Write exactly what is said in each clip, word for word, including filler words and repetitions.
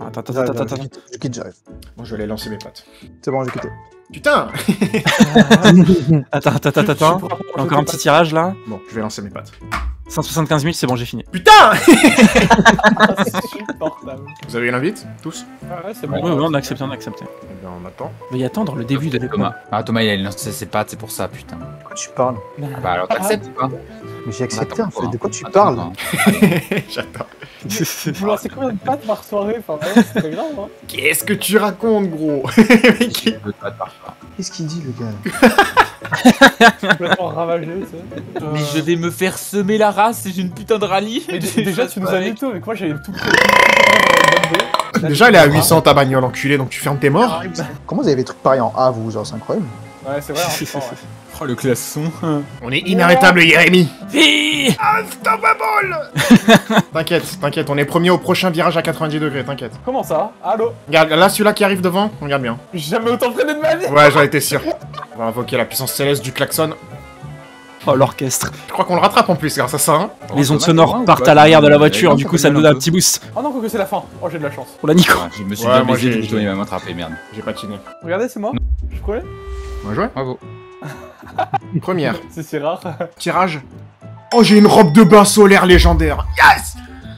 attends, attends, attends, attends. Je quitte, j'arrive. Bon, je vais aller lancer mes pattes. C'est bon, j'ai quitté. Putain. Attends, attends, attends, attends. Encore un petit tirage là. Bon, je vais lancer mes pattes. cent soixante-quinze mille, c'est bon, j'ai fini. Putain. C'est insupportable. Vous avez eu l'invite, tous? Ah ouais, c'est Oui, bon. oui, on a accepté, on a accepté. Eh bien, on attend. Veuillez attendre le début de l'école. Thomas. Ah, Thomas, il a lancé ses pattes, c'est pour ça, putain. De quoi tu parles? Ah bah alors t'acceptes ou pas? Mais j'ai accepté en Attends, fait. De quoi tu attends, parles? attends. J'attends. Vous lancez combien de pattes par soirée? Enfin, ouais, c'est pas grave, hein. Qu'est-ce que tu racontes, gros? Deux pattes par fois. Qu'est-ce qu'il dit, le gars? Complètement ravagé, tu sais. Mais je vais me faire semer la race, c'est une putain de rallye. Mais d- déjà, tu nous as dit tout, avec moi j'avais tout pris. Déjà, elle est à huit cents ta bagnole, enculé, donc tu fermes tes morts. Comment vous avez des trucs pareils en A, vous? Genre, c'est incroyable. Ouais, c'est vrai, en même temps, ouais. Oh le classon. On est inarrêtable, Jérémy. Fille. Unstoppable. T'inquiète, t'inquiète, on est premier au prochain virage à quatre-vingt-dix degrés, t'inquiète. Comment ça? Allô? Regarde, là, celui-là qui arrive devant, regarde bien. J'ai jamais autant freiné de ma vie! Ouais, j'en étais sûr. On va invoquer la puissance céleste du klaxon. Oh, l'orchestre. Je crois qu'on le rattrape en plus grâce à ça, hein. Les ondes Thomas, sonores Thomas, partent ou à l'arrière de la pas voiture, Ouais, du ça coup fait ça mal nous donne un peu. petit boost. Oh non, quoi que c'est la fin. Oh, j'ai de la chance. Pour la Nico. Ouais, je me suis Ouais, déjà moi, baisé, j'ai- du coup Thomas il va m'attraper, merde. J'ai patiné. Regardez, c'est moi. Je suis collé. Bien joué. Bravo. Première. C'est si rare. Tirage. Oh, j'ai une robe de bain solaire légendaire. Yes.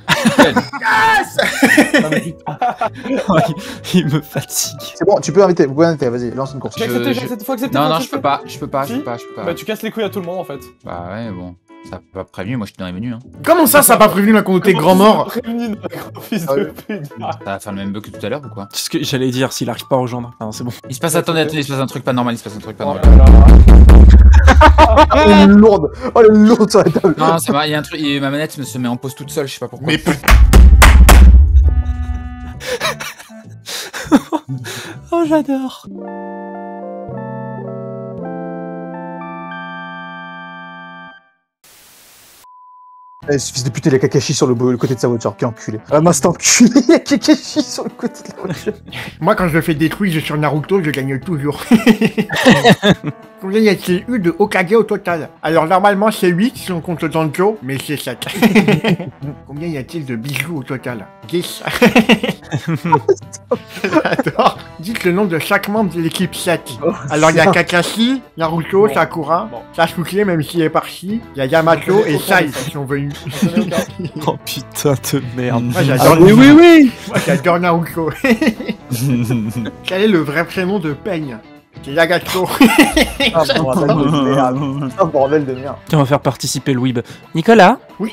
Non, mais putain. Il me fatigue. C'est bon, tu peux inviter, vous pouvez inviter, vas-y, lance une course. J'ai Je- accepté, je- j'ai accepté, faut accepter. Non, faut non, je accepter. peux pas, je peux pas, je Si peux pas, je peux pas. Bah, tu casses les couilles à tout le monde en fait. Bah ouais, bon. Ça a pas prévenu, moi je suis dans les menus, hein. Comment ça, ça a pas prévenu là qu'on était grand mort? Prévenu, notre gros fils de pute. Ça va faire le même bug que tout à l'heure ou quoi? C'est ce que j'allais dire, s'il arrive pas à rejoindre. Non, c'est bon. Il se passe, attendez, attendez, il se passe un truc pas normal, il se passe un truc pas Oh normal. là là. Oh, elle est lourde! Oh, elle est lourde sur la table! Non, ça va, il y a un truc, il- ma manette me se met en pause toute seule, je sais pas pourquoi. Mais putain. Oh, j'adore. Eh, ce fils de pute, il a Kakashi sur le, le côté de sa voiture, quel enculé. Ah, mince, t'es enculé, il y a Kakashi sur le côté de la voiture. Moi, quand je me fais détruire sur Naruto, je gagne toujours. Combien y a-t-il eu de Hokage au total? Alors, normalement, c'est huit si on compte le Danjo, mais c'est sept. Combien y a-t-il de bijoux au total? dix. J'adore. Dites le nom de chaque membre de l'équipe sept. Alors, il y a Kakashi, Naruto, Bon. Moi Sakura, Bon. Sasuke, même s'il est parti. Il y a Yamato et Sai qui sont venus. Oh putain de merde. Moi, Ah j'adore oui, oui, oui! Moi, j'adore Naruto. Quel est le vrai prénom de Peigne? C'est Yagato. Ah, bordel de merde. Ah, bordel de merde. Tiens, on va faire participer le Weeb. Nicolas? Oui.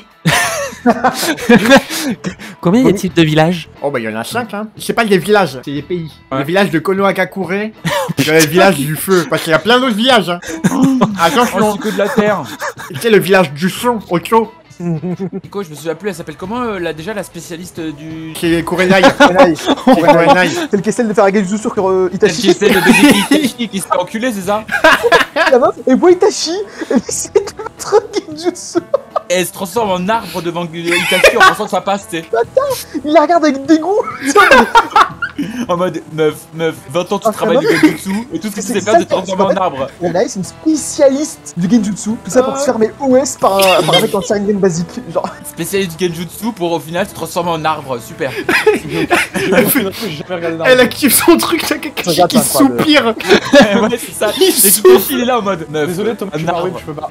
Combien y a-t-il de villages? Oh bah il y en a cinq hein. C'est pas des villages, c'est des pays. Ouais. Le village de Konohagakure, le village du feu, parce qu'il y a plein d'autres villages hein. Oh, Attention, c'est que de la terre. c'est le village du son, Ocho, Nico, je me souviens plus, elle s'appelle comment euh, là, déjà la spécialiste euh, du. c'est Kurenai. Kurenai. Kurenai. Celle qui essaie de faire un Genjutsu sur euh, Celle qui Itachi. essaie de baiser Itachi qui se fait enculer, c'est ça? La meuf, elle voit Itachi, elle essaie de mettre un Genjutsu. Et elle se transforme en arbre devant Itachi en pensant que ça passe, tu sais. Il la regarde avec dégoût. En mode meuf, meuf, vingt ans tu Ah, travailles du Genjutsu et tout ce que tu C'est sais ça, faire c'est te c'est transformer en pas- arbre. Kurenai, c'est une spécialiste du Genjutsu. Tout ça pour se faire mes O S par un, par un mec en Sharingan basique. Genre, Spécialiste du Genjutsu pour au final se transformer en arbre, super. J'ai jamais regardé Elle active son truc, c'est quelqu'un Regarde, qui c'est incroyable. soupire. Ouais, c'est ça. Il Et souffle. tout il est là en mode meuf. Désolé Thomas, je un suis pas arbre. oui, je peux pas.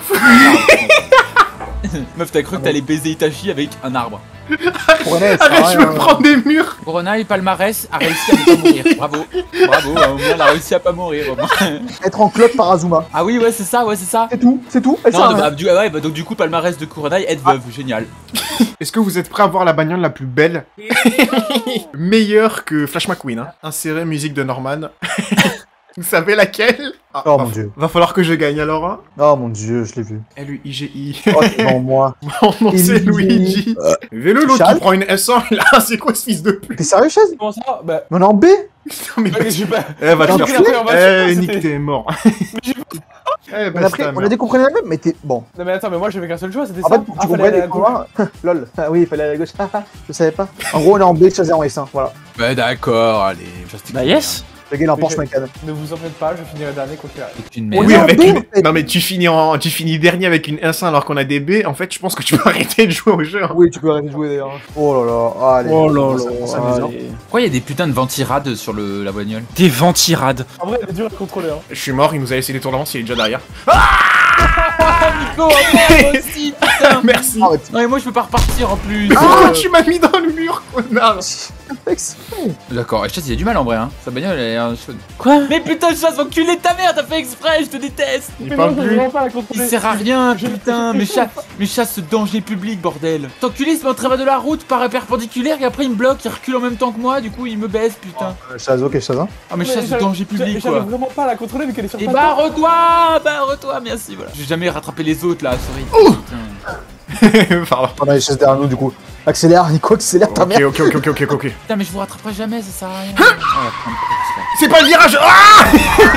Meuf, t'as cru que t'allais baiser Itachi avec un arbre. Kurenai, ça Arrête, je me prends des murs. Corona et Palmarès a réussi à ne pas mourir. Bravo. Bravo, au moins elle a réussi à pas mourir. au moins. être en cloque par Azuma. Ah oui, ouais, c'est ça, ouais, c'est ça. C'est tout, c'est tout. Elle sert à Non, rien. bah, du, ouais, bah, donc du coup, Palmarès de Kuronai, être veuve, génial. Est-ce que vous êtes prêts à voir la bagnole la plus belle? Meilleure que Flash McQueen, hein. Insérez musique de Norman. Vous savez laquelle? Ah, Oh va, mon dieu. va falloir que je gagne alors, hein. Oh mon dieu, je l'ai vu. L U I G I. Oh, c'est dans moi. Mon nom c'est Luigi. Luigi. Vélo, l'autre Charles qui prend une S un, là, c'est quoi ce fils de pute? T'es sérieux, chaise? Comment ça? Bah. Mais on est en B? Non, mais Ouais, j'ai pas. eh, va te Non, faire mais foutre. après, on va- Eh, c'était- Nick, t'es mort. Eh, On bah, a, pris, on a décompris la même, mais t'es. Bon. Non mais attends, mais moi j'avais qu'un seul choix, c'était En ça. fait, pour que tu Ah, fallait comprennes aller à les gauche. points. Lol. Ah oui, il fallait aller à gauche. Je savais pas. En gros, on est en B, chaise en S un. Voilà. Bah d'accord, allez. je reste Bah cool, yes. Le gars il en Porsche Macan. Ne vous en faites pas, je finirai dernier quoi qu'il arrive. C'est une Ouais, merde. Oui, non, avec B, une... en fait. Non, mais tu finis, en... tu finis dernier avec une un cinq alors qu'on a des B. En fait, je pense que tu peux arrêter de jouer au jeu. hein. Oui, tu peux arrêter de jouer d'ailleurs. Oh là là, allez. Oh là on s'amuse, on s'amuse, là. hein. allez. Pourquoi il y a des putains de ventirades sur le... la bagnole? Des ventirades. En vrai, elle est dure à contrôler. Hein. Je suis mort, il nous a laissé des tours d'avance, il est déjà derrière. Nico, merde aussi, putain. Merci. Arrête. Non, mais moi je peux pas repartir en plus. Pourquoi tu m'as mis dans le mur, connard? D'accord, et Chasse il a du mal en vrai, hein. Sa bagnole elle est euh, chaude. Quoi? Mais putain, Chasse, enculé de ta mère, t'as fait exprès, je te déteste. Il Mais parle non, je plus. veux pas la Il contrôler. sert à rien, putain. Mais Chasse, mais Chasse, ce danger public, bordel. T'enculé, il se met en travers de la route, paraît perpendiculaire, et après il me bloque, il recule en même temps que moi, du coup il me baisse, putain. Chaz, ok, Chaz, hein. Ah, mais Chasse, ce j'arrive- danger public, J'arrive quoi. vraiment pas à la contrôler vu qu'elle est sur Et pas barre-toi, barre-toi, merci, voilà. J'ai jamais rattrapé les autres là, sorry. Putain. Pardon. On a les chaises derrière nous du coup. Accélère, Nico, accélère ta Ok, mère. ok, ok, ok, ok, ok. Putain, mais je vous rattraperai jamais, ça sert à rien. Oh, la putain de course, là. C'est pas le virage. Ah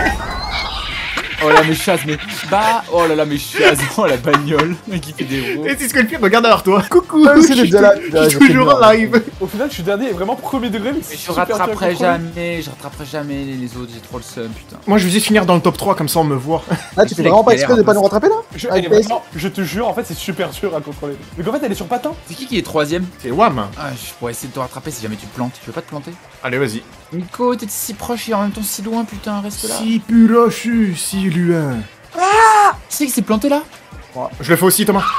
Oh là, mes chasses, mais. Bah, oh là là, mes chasses, oh la bagnole, qui fait des roues. Et c'est ce que le pire, regarde derrière toi. Coucou. Ouais, c'est je suis déjà là. tou- Ouais, je j'ai suis fait toujours bien. en live. Au final, je suis dernier, vraiment premier degré. Mais Mais je rattraperai jamais, je rattraperai jamais les autres, j'ai trop le seum, putain. Moi, je vais juste finir dans le top trois, comme ça on me voit. Ah, tu fais vraiment pas exprès de pas nous rattraper là? Je, Avec elle est P S. vraiment- je te jure, en fait, c'est super dur à contrôler. Mais qu'en fait, elle est sur patin. C'est qui qui est troisième? C'est Wam. Ah, je pourrais essayer de te rattraper si jamais tu te plantes. Tu veux pas te planter? Allez, vas-y. Nico, t'es si proche et en même temps si loin, putain, reste là. Si pulochu, si luin. Tu sais qui s'est planté là? Je le fais aussi, Thomas.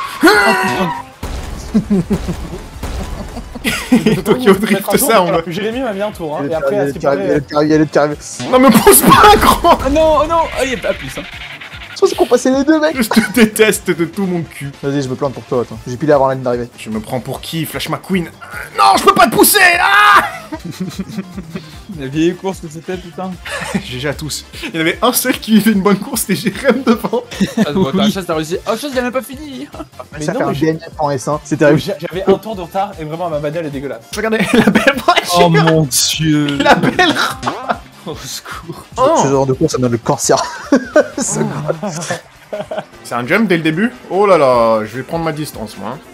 Tokyo Drift, ça, on va. Jérémy m'a mis un tour, hein. Il Et après, elle s'est barrée. est de carré. Non, me pose pas, grand. Oh non, oh non, oh, il y a pas plus, hein. Je pense qu'on passait les deux, mec. Je te déteste de tout mon cul. Vas-y, je me plante pour toi, attends. J'ai pilé avant la ligne d'arrivée. Je me prends pour qui, Flash McQueen? Euh, Non, je peux pas te pousser. Ah La vieille course que c'était, putain. G G à tous. Il y en avait un seul qui fait une bonne course, c'était Jérém devant. Ah, bon, t'as chasse, t'as réussi. Oh, chasse, il a même pas fini. Mais Mais ça non, fait un mais j'ai- D N F en S un. C'est terrible. J'ai- J'avais un tour de retard et vraiment ma bagnole est dégueulasse. Regardez, la belle voiture. Oh mon dieu. La belle. Au secours. Oh. Ce genre de course, ça me donne le cancer. C'est- C'est un jump dès le début. Oh là là, je vais prendre ma distance, moi. hein.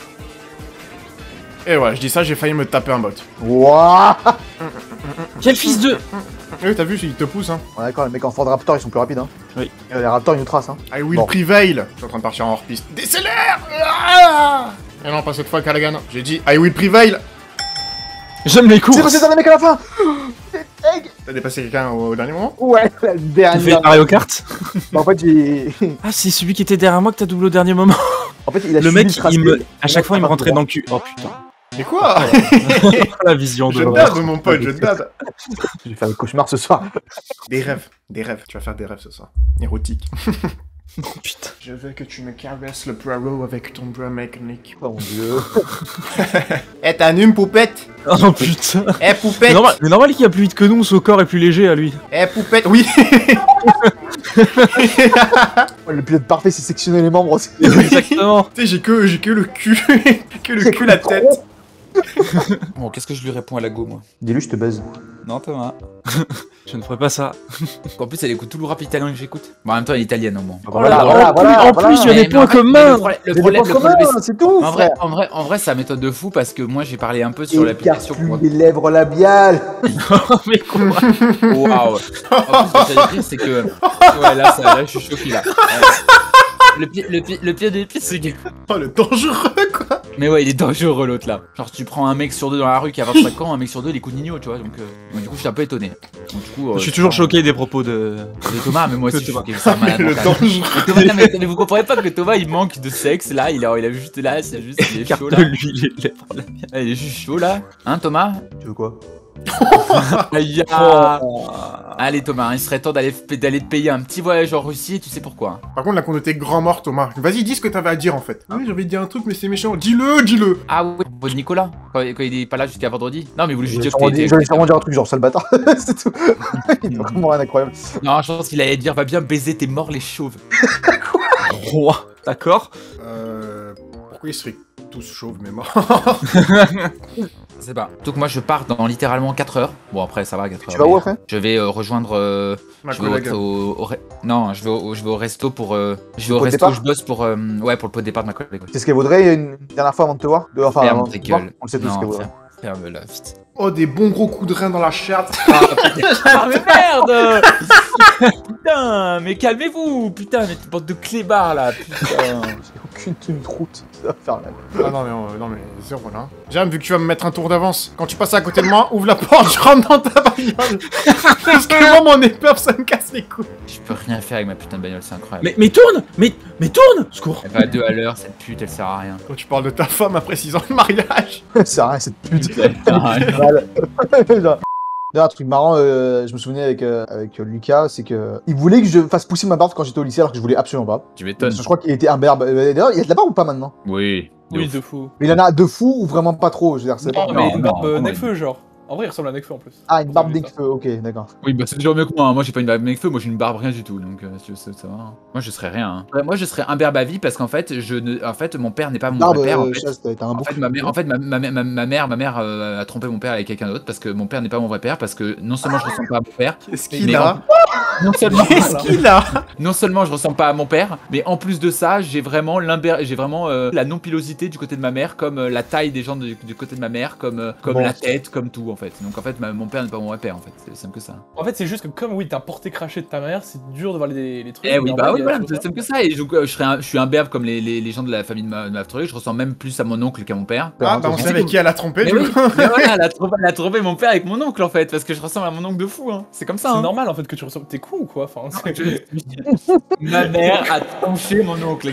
Et ouais, je dis ça, j'ai failli me taper un bot. Wouah. Quel fils de. Oui, t'as vu, il te pousse, hein. Ouais, d'accord, les mecs en Ford Raptor, ils sont plus rapides, hein. Oui. Euh, Les Raptors, ils nous tracent, hein. I will Bon. prevail. Je suis en train de partir en hors-piste. Décélère. Ah Et non, pas cette fois, Callaghan. J'ai dit I will prevail. J'aime les C'est courses. passé dans les mecs à la fin. T'as dépassé quelqu'un au, au dernier moment? Ouais, la Tu fais dernière. Mario Kart. Bah, en fait, j'ai. Ah, c'est celui qui était derrière moi que t'as doublé au dernier moment. En fait, il a Le suivi mec, tracé. il me. À chaque fois, il me rentrait dans le cul. Oh putain. Mais quoi? La vision de Je l'horreur. dab, mon pote, je dab. Je vais faire des cauchemars ce soir. Des rêves, des rêves. Tu vas faire des rêves ce soir. Érotiques. Oh putain. Je veux que tu me caresses le poireau avec ton bras mécanique. Oh mon dieu. Eh, t'as une poupette? Oh putain. Eh, Mais poupette? normal, mais normal qu'il y a plus vite que nous, son corps est plus léger à lui. Eh, poupette? Oui. Le pilote parfait, c'est sectionner les membres aussi. Exactement. Tu sais, j'ai que, j'ai que le cul. que le cul, la tête. Bon, qu'est-ce que je lui réponds à la go, moi? Dis-lui, je te baise. Non, Thomas. Je ne ferai pas ça. En plus, elle écoute tout le rap italien que j'écoute. Bon, en même temps, elle est italienne au moins. Voilà, Oh, voilà, en plus- voilà, En voilà. plus, il y a Mais- des mais points en fait, mais communs. Le problème, le C'est problème, des le points problème, communs, c'est tout, En vrai, frère. en vrai, en vrai, ça m'étonne de fou parce que moi j'ai parlé un peu sur l'application. Écarte pour- plus les lèvres labiales. Mais quoi? Waouh! En plus, ce que j'allais dire, c'est que. Ouais, là, ça, là, je suis choqué là. Ouais. Le pire, le pire, le pire des pires, c'est que. Oh, le dangereux, quoi. Mais ouais, il est dangereux l'autre là. Genre, tu prends un mec sur deux dans la rue qui a vingt-cinq ans, un mec sur deux, il écoute Nino, tu vois. Donc, euh, donc, du coup, je suis un peu étonné. Donc, du coup, euh, Je suis toujours choqué des propos de. de Thomas, mais moi aussi, je suis Thomas. choqué. C'est un malade Le mental. dangereux. Mais Thomas, non, mais, mais vous comprenez pas que Thomas il manque de sexe là, il a, il a juste là, c'est juste, il est chaud Carte là. lui les lèvres là. Ah, il est juste chaud là. Hein, Thomas? Tu veux quoi? Aïe, ah. Allez, Thomas, il serait temps d'aller d'aller te payer un petit voyage en Russie, et tu sais pourquoi. Par contre, là qu'on était grand mort, Thomas. Vas-y, dis ce que t'avais à dire en fait. Oui, j'avais dit un truc, mais c'est méchant. Dis-le, dis-le. Ah oui, bon Nicolas, quand, quand il est pas là jusqu'à vendredi. Non, mais vous voulez Je juste vais dire que sûrement t'es- dire- je vais sûrement dire un truc genre sale bâtard. C'est tout. Il y a vraiment rien d'incroyable. Non, je pense qu'il allait dire va bien baiser tes morts les chauves. Roi. D'accord. Euh. Pourquoi ils seraient tous chauves, mais morts? Je sais pas. Donc moi je pars dans littéralement quatre heures. Bon après ça va quatre heures. Tu vas où mais après? Je vais euh, rejoindre. euh, Ma je vais collègue. au, au- au re- Non, je vais au, je vais au resto pour. euh, Je vais au Pot de resto où départ je bosse pour. euh, Ouais, pour le pot de départ de ma collègue. ouais. C'est ce qu'elle vaudrait une dernière fois avant de te voir? De- Enfin, avant Ferme de ta te voir. gueule. On le sait tous ce Non, qu'elle vaudrait. ferme- Ferme-la, vite. Oh, des bons gros coups de rein dans la chatte. Ah mais merde. Putain, mais calmez-vous. Putain, mais bande de clébards là. Putain. J'ai aucune tenue de route. Ça va faire mal. Ah non mais, euh, non mais zéro là. Jam, vu que tu vas me mettre un tour d'avance, quand tu passes à côté de moi, ouvre la porte, je rentre dans ta bagnole. Parce que moi, mon épave, ça me casse les couilles. Je peux rien faire avec ma putain de bagnole, c'est incroyable. Mais, mais tourne Mais, mais tourne Secours. Elle va à deux à l'heure, cette pute, elle sert à rien. Quand tu parles de ta femme après six ans de mariage. C'est rien, cette pute. Elle sert à rien. Voilà. D'ailleurs, un truc marrant, euh, je me souvenais avec, euh, avec Lucas, c'est que il voulait que je fasse pousser ma barbe quand j'étais au lycée, alors que je voulais absolument pas. Tu m'étonnes. Parce que je crois qu'il était imberbe. Euh, D'ailleurs, il y a de la barbe ou pas maintenant? Oui. de Oui, ouf. de fou. Mais il en a de fou ou vraiment pas trop? Je veux dire, c'est Non, pas... mais non, une barbe non, euh, non, Necfeu, genre. En vrai, il ressemble à Necfeu en plus. Ah, une barbe Vous avez vu d'Exfeu, ok, d'accord. Oui, bah c'est toujours mieux que moi. hein. Moi, j'ai pas une barbe avec feu, moi j'ai une barbe rien du tout. Donc, euh, si tu veux, ça, ça va. Moi, je serais rien. hein. Ouais, moi, je serais imberbe à vie parce qu'en fait, je ne... en fait, mon père n'est pas mon Barbe, vrai père. En euh, fait. chasse, t'as un En bouc. fait, ma mère, en fait, ma, ma, ma, ma mère, ma mère euh, a trompé mon père avec quelqu'un d'autre parce que mon père n'est pas mon vrai père parce que non seulement je ressemble pas à mon père, Qu'est-ce Mais qu'il a non seulement, Qu'est-ce qu'il a non seulement je ressemble pas à mon père, mais en plus de ça, j'ai vraiment l'imber, j'ai vraiment euh, la non-pilosité du côté de ma mère, comme euh, la taille des gens du, du côté de ma mère, comme euh, comme Bon. la tête, comme tout en fait. Donc en fait, ma- mon père n'est pas mon vrai père en fait. C'est simple que ça. En fait, c'est juste que comme oui, t'as porté craché de ta mère, c'est dur de voir les, les trucs. Eh oui, mais en bah vrai, oui, il y a voilà, des c'est choses simple que ça. Et donc, euh, je, serais un- je suis un berbe comme les, les, les gens de la famille de ma, de ma truc. Je ressemble même plus à mon oncle qu'à mon père. Ah bah on sait avec qui elle a trompé Mais du oui, coup. mais voilà, elle a, trompé, elle a trompé mon père avec mon oncle en fait, parce que je ressemble à mon oncle de fou. Hein. C'est comme ça. C'est Hein. normal en fait que tu ressembles. T'es con ou quoi? Enfin, c'est- Je- Ma mère a tranché mon oncle.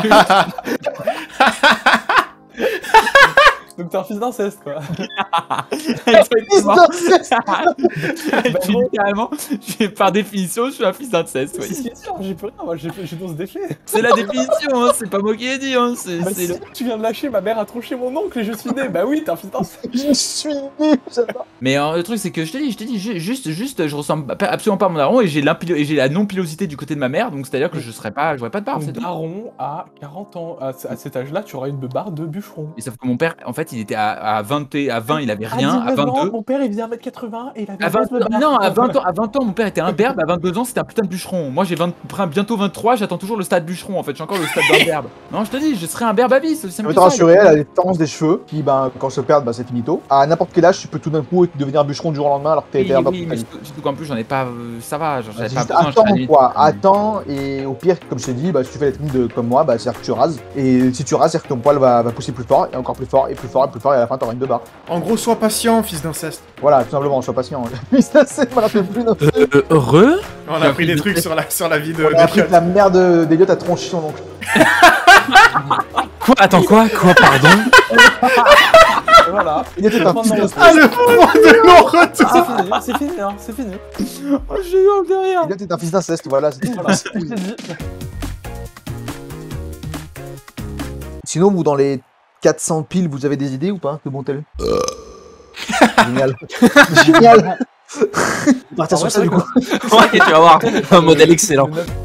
Donc t'es un fils d'inceste quoi. Exactement. Littéralement, je- par définition, je suis un fils d'inceste. C'est Oui. ce qu'il dit, hein, j'ai plus rien, moi j'ai j'ai dans ce déchet. C'est la définition, hein, c'est pas moi qui l'ai dit. Hein, c'est Bah, c'est si, le... tu viens de lâcher, ma mère a tronché mon oncle et je suis né. Bah oui, t'es un fils d'inceste. Je suis nul, j'adore. Mais euh, le truc, c'est que je te dis, je te dis, ju- juste, juste, je ressemble pas- absolument pas à mon daron et j'ai l'impilo- et j'ai la non-pilosité du côté de ma mère, donc c'est à dire que je serais pas, j'aurais pas de barbe. Ton C'est tout. daron à quarante ans. À, à cet âge-là, tu auras une barbe de bûcheron. Et sauf que mon père, en fait, il était à, à vingt, et- à vingt, il avait rien, à dix-neuf ans, vingt-deux. mon père il faisait un mètre quatre-vingts et il avait À un vingt, de barbe. non, à vingt ans, à vingt ans, mon père était un berbe, à vingt-deux ans, c'était un putain de bûcheron. Moi, j'ai vingt, bientôt vingt-trois, j'attends toujours le stade bûcheron. En fait, je suis encore le stade d'un berbe. Non, je te dis, je serais un berbe à vie, c'est aussi Je simple veux que te ça. rassurer, elle a des tendances des cheveux qui, ben, quand se perdent, ben, c'est finito. À n'importe quel âge, tu peux tout d'un coup devenir bûcheron du jour au lendemain alors que t'es Oui, été oui, mais surtout surtout qu'en plus, j'en ai pas. euh, ça va, genre, j'avais C'est pas juste besoin. attends j'étais à la limite. quoi, attends et au pire comme je t'ai dit, bah, si tu fais la technique de comme moi, bah, c'est-à-dire que tu rases et si tu rases, c'est-à-dire que ton poil va, va pousser plus fort et encore plus fort et plus fort et plus fort et à la fin t'auras une deux barres. En gros, sois patient, fils d'inceste. Voilà, tout simplement, sois patient. Mais ça c'est, je me rappelle plus. Non. Euh, heureux On a appris des trucs sur la, sur la vie de On a appris d'Eliott. que la mère de- d'Eliott a tronché son oncle. Quoi Attends, quoi Quoi, pardon Et voilà. Eliott est un Point fils de de... non-retour. Ah, le point de non-retour. C'est fini, c'est fini, hein, c'est fini. Oh, j'ai eu un derrière. Eliott est un fils d'inceste, voilà. c'est tout. Voilà, c'est dit. Sinon, vous dans les quatre cents piles, vous avez des idées ou pas de bon tel Génial. Génial. On va partir En sur vrai, ça du c'est coup. vrai Ouais, tu vas voir, un modèle excellent. Le neuf-